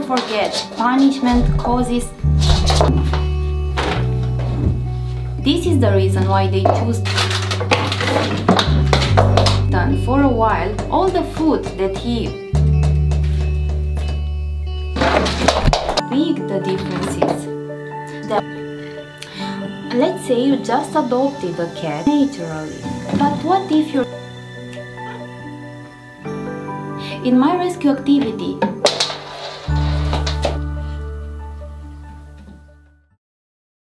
forget, punishment causes. This is the reason why they choose. Done for a while, all the food that he big the differences. Let's say you just adopted a cat naturally, but what if you're in my rescue activity?